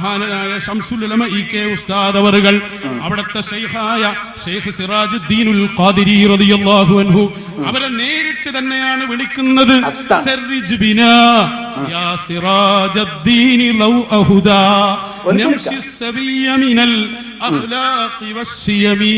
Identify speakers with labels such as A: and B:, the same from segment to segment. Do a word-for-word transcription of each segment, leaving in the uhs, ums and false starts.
A: മഹാനായ ശംസുൽ ഉലമ E K ഉസ്താദ് അവറുകൾ അവിടുത്തെ ശൈഖായ ശൈഖ് സിറാജുദ്ദീനുൽ ഖാദിരി റളിയല്ലാഹു അൻഹു അവരെ നേരിട്ട് തന്നെയാണ് വിളിക്കുന്നത്. സർരിജ് ബിനാ യാ സിറാജുദ്ദീനി ലൗ അഹുദാ നംശി സബിയ മിനൽ അഖ്ലാഖി വസ്സിയമി.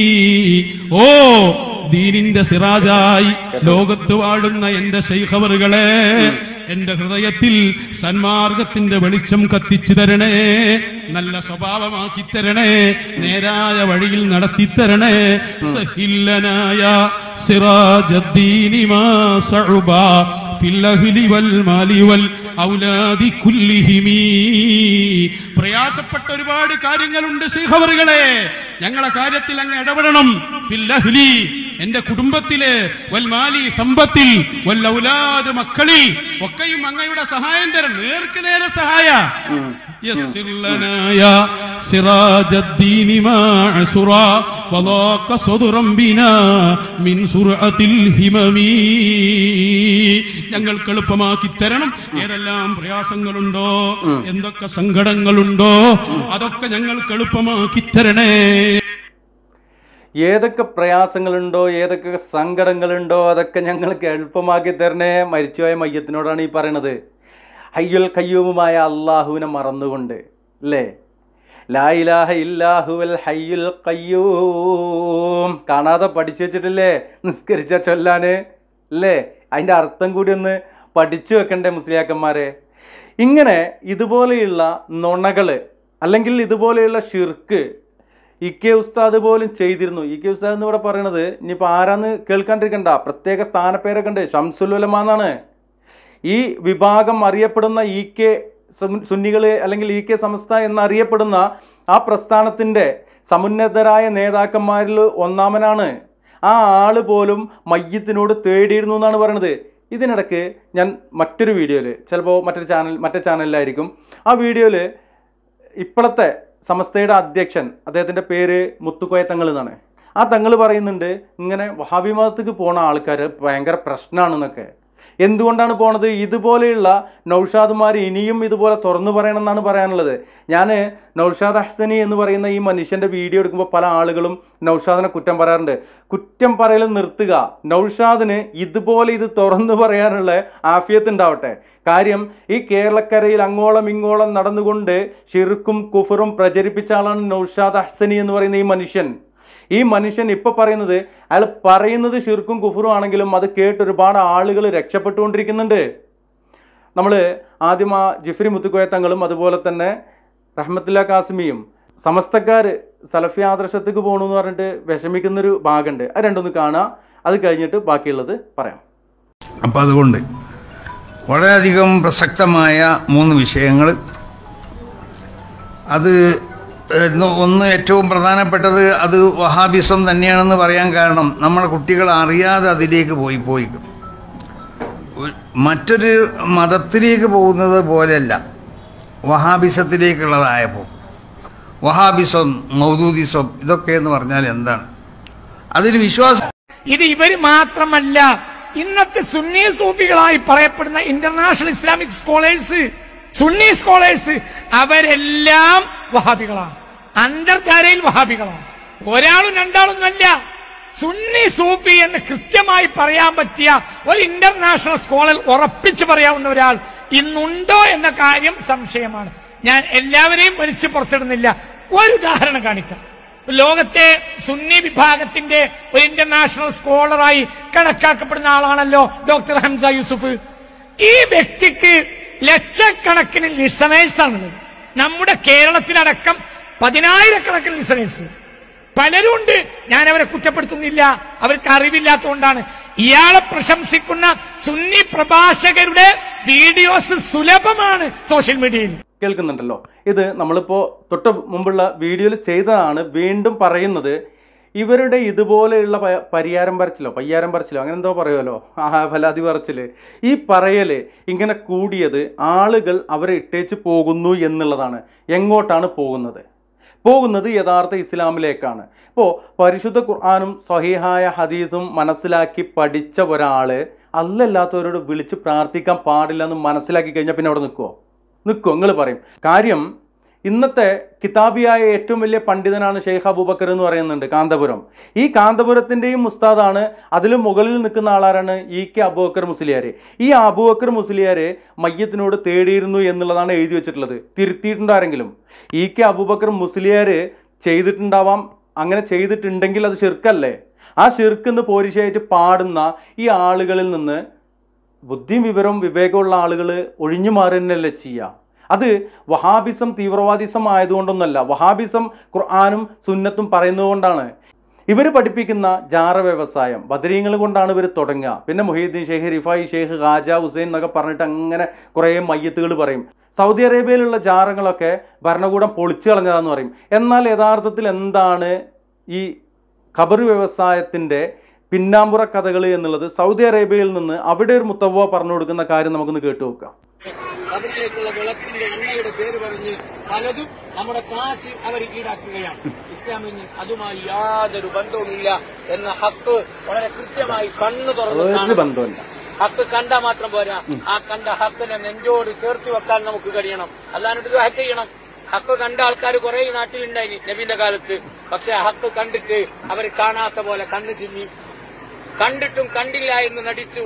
A: ഓ ദീനിന്റെ സിറാജായി ലോകത്ത് വാഴുന്ന എന്റെ ശൈഖ് അവറുകളെ, എന്റെ ഹൃദയത്തിൽ സന്മാർഗത്തിന്റെ വെളിച്ചം കത്തിച്ചു തരണേ, നല്ല സ്വഭാവമാക്കി തരണേ, നേരായ വഴിയിൽ നടത്തിത്തരണേ. സഹില്ലനായ സിറാജദ്ദീനി മാ സഉബാ ഫിൽ അഹ്ലി വൽ മാലി വൽ ഔലാദി കുല്ലിഹിമീ. പ്രയാസപ്പെട്ട ഒരുപാട് കാര്യങ്ങളുണ്ട് ശൈഖ് അവറുകളെ, ഞങ്ങളെ കാര്യത്തിൽ അങ്ങ് ഇടപെടണം. ഫിൽ അഹ്ലി എന്റെ കുടുംബത്തില്, വൽ മാലി സമ്പത്തിൽ, വൽ ഔലാദ് മക്കളിൽ ഒക്കെയും അങ്ങയുടെ സഹായം തരണം, നേർക്ക് നേരെ സഹായ. യസ്സിർ ലനാ യാ സിറാജദ്ദീനി മാ അസുറാ വദാഖ സദ്റൻ ബിനാ മിൻ സുർഅത്തിൽ ഹിമമീ. ഞങ്ങൾക്ക് എളുപ്പമാക്കി തരണം. ഏതെല്ലാം പ്രയാസങ്ങളുണ്ടോ, എന്തൊക്കെ സങ്കടങ്ങളുണ്ടോ, അതൊക്കെ ഞങ്ങൾക്ക് എളുപ്പമാക്കി തരണേ.
B: ഏതൊക്കെ പ്രയാസങ്ങളുണ്ടോ, ഏതൊക്കെ സങ്കടങ്ങളുണ്ടോ, അതൊക്കെ ഞങ്ങൾക്ക് എളുപ്പമാക്കി തരണേ. മരിച്ചുപോയ മയ്യത്തിനോടാണ് ഈ പറയണത്. ഹയ്യുൽ ഖയ്യൂമുമായ അള്ളാഹുവിനെ മറന്നുകൊണ്ട്, അല്ലേ? ലാ ഇലാഹ ഇല്ലാഹുവൽ ഹയ്യുൽ ഖയ്യൂം കാണാതെ പഠിച്ചു വെച്ചിട്ടില്ലേ നിസ്കരിച്ച ചൊല്ലാന്, അല്ലേ? അതിൻ്റെ അർത്ഥം കൂടി ഒന്ന് പഠിച്ചു വെക്കണ്ടേ മുസ്ലിയാക്കന്മാരെ? ഇങ്ങനെ ഇതുപോലെയുള്ള നുണകൾ അല്ലെങ്കിൽ ഇതുപോലെയുള്ള ഷിർക്ക് ഇ കെ ഉസ്താദ് പോലും ചെയ്തിരുന്നു. ഇ കെ ഉസ്താദ് എന്ന് ഇവിടെ പറയണത് ഇനിയിപ്പോൾ ആരാന്ന് കേൾക്കാണ്ടിരിക്കണ്ട, പ്രത്യേക സ്ഥാനപ്പേരൊക്കെ ഉണ്ട്, ശംസുൽ ഉലമ എന്നാണ്. ഈ വിഭാഗം അറിയപ്പെടുന്ന ഇ കെ സുന്നികൾ അല്ലെങ്കിൽ ഇ കെ സമസ്ത എന്നറിയപ്പെടുന്ന ആ പ്രസ്ഥാനത്തിൻ്റെ സമുന്നതരായ നേതാക്കന്മാരിൽ ഒന്നാമനാണ്. ആ ആള് പോലും മയ്യത്തിനോട് തേടിയിരുന്നു എന്നാണ് പറയണത്. ഇതിനിടയ്ക്ക് ഞാൻ മറ്റൊരു വീഡിയോയിൽ, ചിലപ്പോൾ മറ്റൊരു ചാനൽ മറ്റേ ചാനലിലായിരിക്കും, ആ വീഡിയോയിൽ ഇപ്പോഴത്തെ സമസ്തയുടെ അധ്യക്ഷൻ, അദ്ദേഹത്തിൻ്റെ പേര് മുത്തുക്കോയ തങ്ങൾ എന്നാണ്, ആ തങ്ങൾ പറയുന്നുണ്ട് ഇങ്ങനെ വഹാബി മതത്തേക്ക് പോണ ആൾക്കാർ ഭയങ്കര പ്രശ്നമാണെന്നൊക്കെ. എന്തുകൊണ്ടാണ് പോണത്? ഇതുപോലെയുള്ള നൗഷാദുമാർ ഇനിയും ഇതുപോലെ തുറന്നു പറയണമെന്നാണ് പറയാനുള്ളത്. ഞാൻ നൗഷാദ് അഹ്സനി എന്ന് പറയുന്ന ഈ മനുഷ്യൻ്റെ വീഡിയോ എടുക്കുമ്പോൾ പല ആളുകളും നൗഷാദിനെ കുറ്റം പറയാറുണ്ട്. കുറ്റം പറയൽ നിർത്തുക. നൗഷാദിന് ഇതുപോലെ ഇത് തുറന്നു പറയാനുള്ള ആഫിയത്ത് ഉണ്ടാവട്ടെ. കാര്യം ഈ കേരളക്കരയിൽ അങ്ങോളം ഇങ്ങോളം നടന്നുകൊണ്ട് ഷിർക്കും കുഫറും പ്രചരിപ്പിച്ച ആളാണ് നൗഷാദ് അഹ്സനി എന്ന് പറയുന്ന ഈ മനുഷ്യൻ. ഈ മനുഷ്യൻ ഇപ്പോൾ പറയുന്നത്, അയാൾ പറയുന്നത് ഷിർക്കും കുഫറും ആണെങ്കിലും അത് കേട്ട് ഒരുപാട് ആളുകൾ രക്ഷപ്പെട്ടുകൊണ്ടിരിക്കുന്നുണ്ട്. നമ്മൾ ആദ്യം ആ ജിഫ്രി മുത്തുക്കോയ തങ്ങളും അതുപോലെ തന്നെ റഹ്മത്തുള്ള കാസിമിയും സമസ്തക്കാർ സലഫി ആദർശത്തേക്ക് പോകണമെന്ന് പറഞ്ഞിട്ട് വിഷമിക്കുന്നൊരു ഭാഗമുണ്ട്. അത് രണ്ടൊന്ന് കാണുക, അത് കഴിഞ്ഞിട്ട് ബാക്കിയുള്ളത് പറയാം.
C: അപ്പം അതുകൊണ്ട് വളരെയധികം പ്രസക്തമായ മൂന്ന് വിഷയങ്ങൾ. അത് ഒന്ന് ഏറ്റവും പ്രധാനപ്പെട്ടത് അത് വഹാബിസം തന്നെയാണെന്ന് പറയാൻ കാരണം നമ്മുടെ കുട്ടികൾ അറിയാതെ അതിലേക്ക് പോയി പോയി മറ്റൊരു മതത്തിലേക്ക് പോകുന്നത് പോലെയല്ല വഹാബിസത്തിലേക്കുള്ളതായപ്പോൾ. വഹാബിസം, മൗദൂദിസം ഇതൊക്കെ എന്ന് പറഞ്ഞാൽ എന്താണ്? അതിന് വിശ്വാസം.
D: ഇത് ഇവര് മാത്രമല്ല, ഇന്നത്തെ സുന്നി സൂഫികളായി പറയപ്പെടുന്ന international Islamic scholars, Sunni scholars, അവരെല്ലാം വഹാബികളാണ്. അന്തർധാരയിൽ വഹാബികളാണ്. ഒരാളും രണ്ടാളൊന്നുമല്ല. സുന്നി സൂഫി എന്ന് കൃത്യമായി പറയാൻ പറ്റിയ ഒരു ഇന്റർനാഷണൽ സ്കോളർ ഉറപ്പിച്ചു പറയാവുന്ന ഒരാൾ ഇന്നുണ്ടോ എന്ന കാര്യം സംശയമാണ്. ഞാൻ എല്ലാവരെയും വലിച്ചു പുറത്തിടുന്നില്ല. ഒരു ഉദാഹരണം കാണിക്കാം. ലോകത്തെ സുന്നി വിഭാഗത്തിന്റെ ഒരു ഇന്റർനാഷണൽ സ്കോളറായി കണക്കാക്കപ്പെടുന്ന ആളാണല്ലോ ഡോക്ടർ ഹംസ യൂസുഫ്. ഈ വ്യക്തിക്ക് ലക്ഷക്കണക്കിന് ലിസണേഴ്സ് ആണുള്ളത്. നമ്മുടെ കേരളത്തിലടക്കം പതിനായിരക്കണക്കിന് ലിസണേഴ്സ് പലരും ഉണ്ട്. ഞാൻ അവരെ കുറ്റപ്പെടുത്തുന്നില്ല, അവർക്ക് അറിവില്ലാത്തതുകൊണ്ടാണ്. ഇയാളെ പ്രശംസിക്കുന്ന സുന്നി പ്രഭാഷകരുടെ വീഡിയോസ് സുലഭമാണ് സോഷ്യൽ മീഡിയയിൽ.
B: കേൾക്കുന്നുണ്ടല്ലോ, ഇത് നമ്മളിപ്പോൾ തൊട്ട് മുമ്പുള്ള വീഡിയോയിൽ ചെയ്തതാണ്. വീണ്ടും പറയുന്നത്, ഇവരുടെ ഇതുപോലെയുള്ള പരിയാരം പറച്ചിലോ പയ്യാരം പറച്ചിലോ അങ്ങനെ എന്തോ പറയുമല്ലോ, ആ ഫലാതി പറച്ചിൽ, ഈ പറയൽ ഇങ്ങനെ കൂടിയത് ആളുകൾ അവരെ ഇട്ടേച്ച് പോകുന്നു എന്നുള്ളതാണ്. എങ്ങോട്ടാണ് പോകുന്നത്? പോകുന്നത് യഥാർത്ഥ ഇസ്ലാമിലേക്കാണ്. ഇപ്പോൾ പരിശുദ്ധ ഖുർആനും സ്വഹീഹായ ഹദീസും മനസ്സിലാക്കി പഠിച്ച ഒരാൾ അല്ലല്ലാത്തവരോട് വിളിച്ച് പ്രാർത്ഥിക്കാൻ പാടില്ല എന്ന് മനസ്സിലാക്കി കഴിഞ്ഞാൽ പിന്നെ അവിടെ നിൽക്കുമോ? നിൽക്കുമോ? നിങ്ങൾ പറയും. കാര്യം ഇന്നത്തെ കിതാബിയായ ഏറ്റവും വലിയ പണ്ഡിതനാണ് ഷെയ്ഖ് അബൂബക്കർ എന്ന് പറയുന്നുണ്ട് കാന്തപുരം. ഈ കാന്തപുരത്തിൻ്റെയും ഉസ്താദാണ്, അതിലും മുകളിൽ നിൽക്കുന്ന ആളാരാണ്? E K Abubakar Musliyar. ഈ അബൂബക്കർ മുസ്ലിയാർ മയ്യത്തിനോട് തേടിയിരുന്നു എന്നുള്ളതാണ് എഴുതി വെച്ചിട്ടുള്ളത്. തിരുത്തിയിട്ടുണ്ടോ ആരെങ്കിലും? ഇ കെ അബൂബക്കർ മുസ്ലിയാർ ചെയ്തിട്ടുണ്ടാവാം. അങ്ങനെ ചെയ്തിട്ടുണ്ടെങ്കിൽ അത് ശിർക്കല്ലേ? ആ ശിർക്കെന്ന് പോരിശയായിട്ട് പാടുന്ന ഈ ആളുകളിൽ നിന്ന് ബുദ്ധിയും വിവരവും വിവേകമുള്ള ആളുകൾ ഒഴിഞ്ഞു മാറുന്നല്ലേ ചെയ്യുക. അത് വഹാബിസം തീവ്രവാദിസം ആയതുകൊണ്ടൊന്നുമല്ല, വഹാബിസം ഖുർആനും സുന്നത്തും പറയുന്നത് കൊണ്ടാണ്. ഇവർ പഠിപ്പിക്കുന്ന ജാറ വ്യവസായം ബദരീങ്ങൾ കൊണ്ടാണ് ഇവർ തുടങ്ങുക. പിന്നെ മുഹീദ്ദീൻ ഷെയ്ഖ്, റിഫായി ഷെയ്ഖ്, ഖാജ ഹുസൈൻ എന്നൊക്കെ പറഞ്ഞിട്ട് അങ്ങനെ കുറേ മയ്യത്തുകൾ പറയും. സൗദി അറേബ്യയിലുള്ള ജാറങ്ങളൊക്കെ ഭരണകൂടം പൊളിച്ചു കളഞ്ഞതാന്ന് പറയും. എന്നാൽ യഥാർത്ഥത്തിൽ എന്താണ് ഈ ഖബർ വ്യവസായത്തിൻ്റെ പിന്നാമ്പുറ കഥകൾ എന്നുള്ളത് സൗദി അറേബ്യയിൽ നിന്ന് അവിടെ ഒരു മുത്തവ്വ പറഞ്ഞു കൊടുക്കുന്ന കാര്യം നമുക്കൊന്ന് കേട്ടു നോക്കാം.
E: ഖബറിലേക്കുള്ള വിളക്കിന്റെ എണ്ണയുടെ പേര് പറഞ്ഞ് പലതും നമ്മുടെ കാശ് അവർ ഈടാക്കുകയാണ്. ഇസ്ലാമിന് അതുമായി യാതൊരു ബന്ധവുമില്ല എന്ന ഹക്ക് വളരെ കൃത്യമായി കണ്ണു തുറന്നു. ഹക്ക് കണ്ടാൽ മാത്രം പോരാ, ആ കണ്ട ഹക്കിനെ നെഞ്ചോട് ചേർത്ത് വെക്കാൻ നമുക്ക് കഴിയണം. അല്ലാണ്ട് ദുആ ചെയ്യണം. ഹക്ക് കണ്ട ആൾക്കാർ കുറെ നാട്ടിലുണ്ടായി നബിന്റെ കാലത്ത്. പക്ഷെ ഹക്ക് കണ്ടിട്ട് അവർ കാണാത്ത പോലെ കണ്ണു ചിമ്മി, കണ്ടിട്ടും കണ്ടില്ല എന്ന് നടിച്ചു.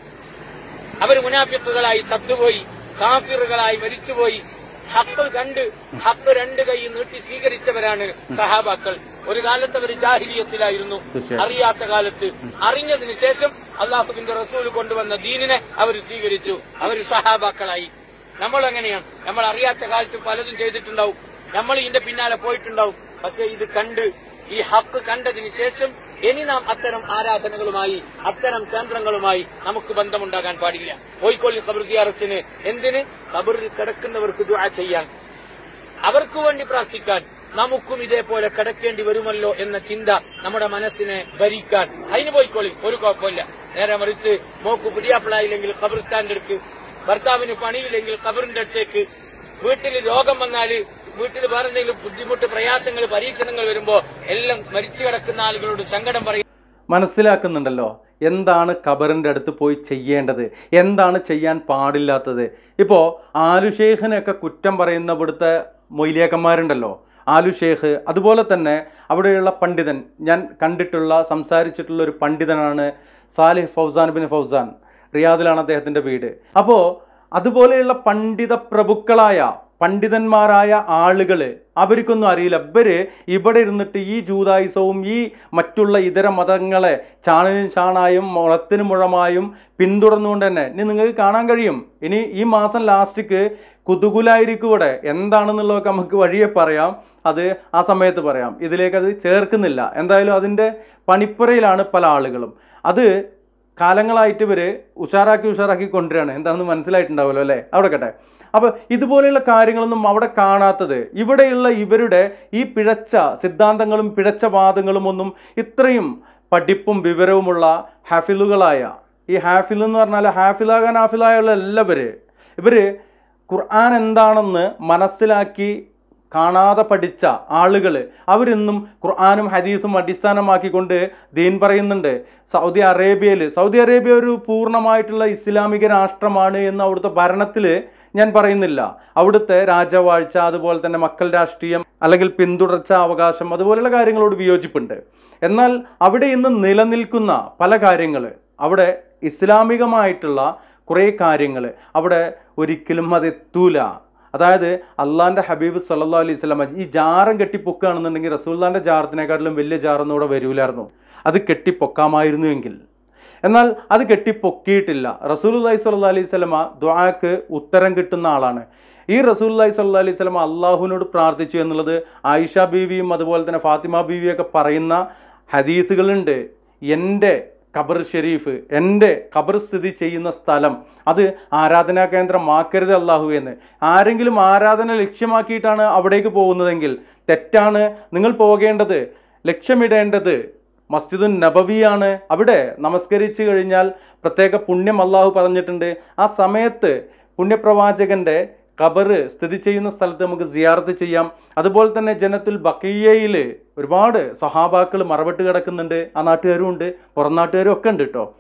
E: അവർ മുനാഫിക്കുകളായി ചത്തുപോയി, കാഫിറുകളായി മരിച്ചുപോയി. ഹക്ക് കണ്ട് ഹക്ക് രണ്ട് കൈ നീട്ടി സ്വീകരിച്ചവരാണ് സഹാബാക്കൾ. ഒരു കാലത്ത് അവർ ജാഹിലിയത്തിലായിരുന്നു, അറിയാത്ത കാലത്ത്. അറിഞ്ഞതിന് ശേഷം അള്ളാഹുവിന്റെ റസൂൽ കൊണ്ടുവന്ന ദീനിനെ അവർ സ്വീകരിച്ചു, അവർ സഹാബാക്കളായി. നമ്മൾ എങ്ങനെയാണ്? നമ്മൾ അറിയാത്ത കാലത്ത് പലതും ചെയ്തിട്ടുണ്ടാവും, നമ്മൾ ഇതിന്റെ പിന്നാലെ പോയിട്ടുണ്ടാവും. പക്ഷെ ഇത് കണ്ട്, ഈ ഹക്ക് കണ്ടതിന് ശേഷം ഇനി നാം അത്തരം ആരാധനകളുമായി, അത്തരം കേന്ദ്രങ്ങളുമായി നമുക്ക് ബന്ധമുണ്ടാകാൻ പാടില്ല. പോയിക്കൊള്ളി ഖബർ സിയാറത്തിന്. എന്തിന്? ഖബറിൽ കിടക്കുന്നവർക്ക് ദുആ ചെയ്യാൻ, അവർക്ക് വേണ്ടി പ്രാർത്ഥിക്കാൻ, നമുക്കും ഇതേപോലെ കിടക്കേണ്ടി വരുമല്ലോ എന്ന ചിന്ത നമ്മുടെ മനസ്സിനെ ഭരിക്കാൻ. അതിന് പോയിക്കൊള്ളി, ഒരു കുഴപ്പമില്ല. നേരെ മറിച്ച് മോക്ക് പുതിയാപ്പിളായില്ലെങ്കിൽ ഖബർസ്ഥാന്റെ അടുക്ക്, ഭർത്താവിന് പണിയില്ലെങ്കിൽ ഖബറിന്റെ അടുത്തേക്ക്, വീട്ടിൽ രോഗം വന്നാല്, വീട്ടിൽ വേറെ എന്തെങ്കിലും ബുദ്ധിമുട്ട്, പ്രയാസങ്ങൾ, പരീക്ഷണങ്ങൾ വരുമ്പോ എല്ലാം മരിച്ചു കിടക്കുന്ന ആളുകളോട് സങ്കടം പറയും.
B: മനസ്സിലാക്കുന്നുണ്ടല്ലോ എന്താണ് ഖബറിന്റെ അടുത്ത് പോയി ചെയ്യേണ്ടത്, എന്താണ് ചെയ്യാൻ പാടില്ലാത്തത്. ഇപ്പോ ആലു ഷെയ്ഖിനെയൊക്കെ കുറ്റം പറയുന്ന ഇവിടുത്തെ മൊയ്ലിയാക്കന്മാരുണ്ടല്ലോ, ആലു ഷെയ്ഖ്, അതുപോലെ തന്നെ അവിടെയുള്ള പണ്ഡിതൻ, ഞാൻ കണ്ടിട്ടുള്ള സംസാരിച്ചിട്ടുള്ള ഒരു പണ്ഡിതനാണ് സാലിഹ് ഫൗസാൻ ബിൻ ഫൗസാൻ. റിയാദിലാണ് അദ്ദേഹത്തിന്റെ വീട്. അപ്പോ അതുപോലെയുള്ള പണ്ഡിത പ്രഭുക്കളായ പണ്ഡിതന്മാരായ ആളുകൾ, അവർക്കൊന്നും അറിയില്ല. ഇവര് ഇവിടെ ഇരുന്നിട്ട് ഈ ജൂതായുസവും ഈ മറ്റുള്ള ഇതര മതങ്ങളെ ചാണിനും ചാണായും മുളത്തിനും മുഴമായും പിന്തുടർന്നുകൊണ്ട് തന്നെ ഇനി നിങ്ങൾക്ക് കാണാൻ കഴിയും. ഇനി ഈ മാസം ലാസ്റ്റിക്ക് കുതുകുലായിരിക്കും ഇവിടെ. എന്താണെന്നുള്ളതൊക്കെ നമുക്ക് വഴിയെ പറയാം, അത് ആ സമയത്ത് പറയാം. ഇതിലേക്കത് ചേർക്കുന്നില്ല. എന്തായാലും അതിൻ്റെ പണിപ്പുരയിലാണ് പല ആളുകളും. അത് കാലങ്ങളായിട്ട് ഇവർ ഉഷാറാക്കി ഉഷാറാക്കി കൊണ്ടുവരികയാണ്. എന്താണെന്ന് മനസ്സിലായിട്ടുണ്ടാവുമല്ലോ അല്ലേ? അവിടെ കേട്ടെ. അപ്പോൾ ഇതുപോലെയുള്ള കാര്യങ്ങളൊന്നും അവിടെ കാണാത്തത്, ഇവിടെയുള്ള ഇവരുടെ ഈ പിഴച്ച സിദ്ധാന്തങ്ങളും പിഴച്ച വാദങ്ങളും ഒന്നും ഇത്രയും പഠിപ്പും വിവരവുമുള്ള ഹാഫിലുകളായ, ഈ ഹാഫിൽ എന്ന് പറഞ്ഞാൽ ഹാഫിലാകാൻ ഹാഫിലായുള്ള എല്ലാവര്, ഇവർ ഖുർആൻ എന്താണെന്ന് മനസ്സിലാക്കി കാണാതെ പഠിച്ച ആളുകൾ, അവരിന്നും ഖുർആനും ഹദീസും അടിസ്ഥാനമാക്കിക്കൊണ്ട് ദീൻ പറയുന്നുണ്ട്. സൗദി അറേബ്യയിൽ, സൗദി അറേബ്യ ഒരു പൂർണ്ണമായിട്ടുള്ള ഇസ്ലാമിക രാഷ്ട്രമാണ് എന്ന് അവിടുത്തെ ഭരണത്തിൽ ഞാൻ പറയുന്നില്ല. അവിടുത്തെ രാജവാഴ്ച, അതുപോലെ തന്നെ മക്കൾ രാഷ്ട്രീയം അല്ലെങ്കിൽ പിന്തുടർച്ച അവകാശം, അതുപോലെയുള്ള കാര്യങ്ങളോട് വിയോജിപ്പുണ്ട്. എന്നാൽ അവിടെ ഇന്ന് നിലനിൽക്കുന്ന പല കാര്യങ്ങൾ, അവിടെ ഇസ്ലാമികമായിട്ടുള്ള കുറേ കാര്യങ്ങൾ അവിടെ ഒരിക്കലും അതെത്തൂല. അതായത് അള്ളാഹിൻ്റെ ഹബീബ് സല്ലല്ലാഹു അലൈഹി വസല്ലം ഈ ജാറം കെട്ടിപ്പൊക്കുകയാണെന്നുണ്ടെങ്കിൽ റസൂലുള്ളാഹിൻ്റെ ജാറത്തിനെക്കാട്ടിലും വലിയ ജാറൊന്നും ഇവിടെ വരൂലായിരുന്നു. അത് കെട്ടിപ്പൊക്കാമായിരുന്നു എങ്കിൽ. എന്നാൽ അത് കെട്ടിപ്പൊക്കിയിട്ടില്ല. റസൂലുള്ളാഹി സ്വല്ലല്ലാഹു അലൈഹി വസല്ലമ ദുആക്ക് ഉത്തരം കിട്ടുന്ന ആളാണ്. ഈ റസൂലുള്ളാഹി സ്വല്ലല്ലാഹു അലൈഹി വസല്ലമ അള്ളാഹുവിനോട് പ്രാർത്ഥിച്ചു എന്നുള്ളത് ആയിഷ ബീവിയും അതുപോലെ തന്നെ ഫാത്തിമ ബീവിയൊക്കെ പറയുന്ന ഹദീസുകളുണ്ട്. എൻ്റെ ഖബർ ഷെരീഫ്, എൻ്റെ ഖബർ സ്ഥിതി ചെയ്യുന്ന സ്ഥലം, അത് ആരാധനാ കേന്ദ്രമാക്കരുത് അള്ളാഹു എന്ന്. ആരെങ്കിലും ആരാധന ലക്ഷ്യമാക്കിയിട്ടാണ് അവിടേക്ക് പോകുന്നതെങ്കിൽ തെറ്റാണ്. നിങ്ങൾ പോകേണ്ടത്, ലക്ഷ്യമിടേണ്ടത് മസ്ജിദുൻ നബവിയാണ്. അവിടെ നമസ്കരിച്ചു കഴിഞ്ഞാൽ പ്രത്യേക പുണ്യം അള്ളാഹു പറഞ്ഞിട്ടുണ്ട്. ആ സമയത്ത് പുണ്യപ്രവാചകന്റെ ഖബർ സ്ഥിതി ചെയ്യുന്ന സ്ഥലത്ത് നമുക്ക് സിയാറത്ത് ചെയ്യാം. അതുപോലെ തന്നെ ജന്നത്തുൽ ബഖിയയിൽ ഒരുപാട് സഹാബാക്കൾ മറവിട്ട് കിടക്കുന്നുണ്ട്. ആ നാട്ടുകാരും ഉണ്ട്, പുറം നാട്ടുകാരും ഒക്കെ ഉണ്ട് കേട്ടോ.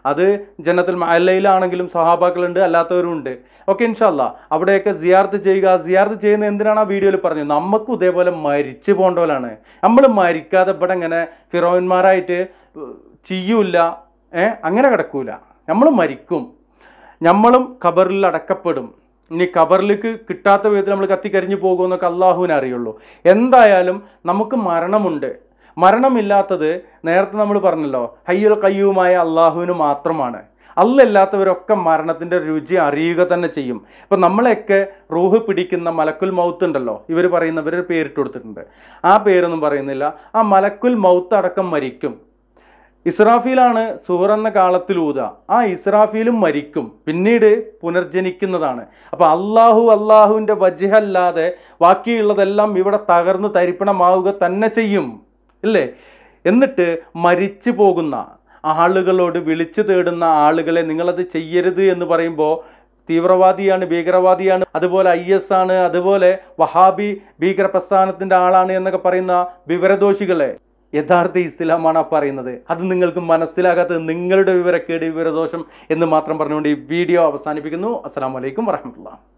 B: അത് ജന്നത്തുൽ മഅല്ലയിലാണെങ്കിലും സഹാബാക്കളുണ്ട്, അല്ലാത്തവരും ഉണ്ട്. ഓക്കെ, ഇൻഷാ അല്ലാ അവിടെയൊക്കെ സിയാർത്ത് ചെയ്യുക. സിയാർത്ത് ചെയ്യുന്ന എന്തിനാണ് ആ വീഡിയോയിൽ പറഞ്ഞത്? നമുക്കും ഇതേപോലെ മരിച്ചു പോകേണ്ടവരാണ്. നമ്മൾ മരിക്കാതെ ഇവിടെ ഇങ്ങനെ ഫിറോന്മാരായിട്ട് ചെയ്യൂല, ഏഹ് അങ്ങനെ കിടക്കൂല. നമ്മൾ മരിക്കും, നമ്മളും ഖബറിൽ അടക്കപ്പെടും. ഇനി ഖബറിലേക്ക് കിട്ടാത്ത വിധത്തിൽ നമ്മൾ കത്തിക്കരിഞ്ഞു പോകുമെന്നൊക്കെ അള്ളാഹുവിനെ അറിയുള്ളൂ. എന്തായാലും നമുക്ക് മരണമുണ്ട്. മരണമില്ലാത്തത് നേരത്തെ നമ്മൾ പറഞ്ഞല്ലോ, ഹയ്യുൽ ഖയ്യൂമായ അള്ളാഹുവിന് മാത്രമാണ്. അല്ലാത്തവരൊക്കെ മരണത്തിൻ്റെ രുചി അറിയുക തന്നെ ചെയ്യും. ഇപ്പം നമ്മളെയൊക്കെ റൂഹ് പിടിക്കുന്ന മലക്കുൽ മൗത്ത് ഉണ്ടല്ലോ, ഇവർ പറയുന്നവർ പേരിട്ട് കൊടുത്തിട്ടുണ്ട്, ആ പേരൊന്നും പറയുന്നില്ല. ആ മലക്കുൽ മൗത്ത് അടക്കം മരിക്കും. ഇസ്രാഫീലാണ് സൂർ എന്ന കാലത്തിലൂത, ആ ഇസ്രാഫീലും മരിക്കും, പിന്നീട് പുനർജനിക്കുന്നതാണ്. അപ്പോൾ അള്ളാഹു അള്ളാഹുവിൻ്റെ വജ്ഹല്ലാതെ ബാക്കിയുള്ളതെല്ലാം ഇവിടെ തകർന്ന് തരിപ്പണമാവുക തന്നെ ചെയ്യും, ഇല്ലേ? എന്നിട്ട് മരിച്ചു പോകുന്ന ആളുകളോട് വിളിച്ചു തേടുന്ന ആളുകളെ നിങ്ങളത് ചെയ്യരുത് എന്ന് പറയുമ്പോൾ തീവ്രവാദിയാണ്, ഭീകരവാദിയാണ്, അതുപോലെ ഐ എസ് ആണ്, അതുപോലെ വഹാബി ഭീകര പ്രസ്ഥാനത്തിൻ്റെ ആളാണ് എന്നൊക്കെ പറയുന്ന വിവരദോഷികളെ യഥാർത്ഥ ഇസ്ലാമാണ് പറയുന്നത്. അത് നിങ്ങൾക്ക് മനസ്സിലാകാത്തത് നിങ്ങളുടെ വിവരക്കേട്, വിവരദോഷം എന്ന് മാത്രം പറഞ്ഞുകൊണ്ട് ഈ വീഡിയോ അവസാനിപ്പിക്കുന്നു. അസ്സലാമു അലൈക്കും വറഹ്മത്തുള്ളാഹി.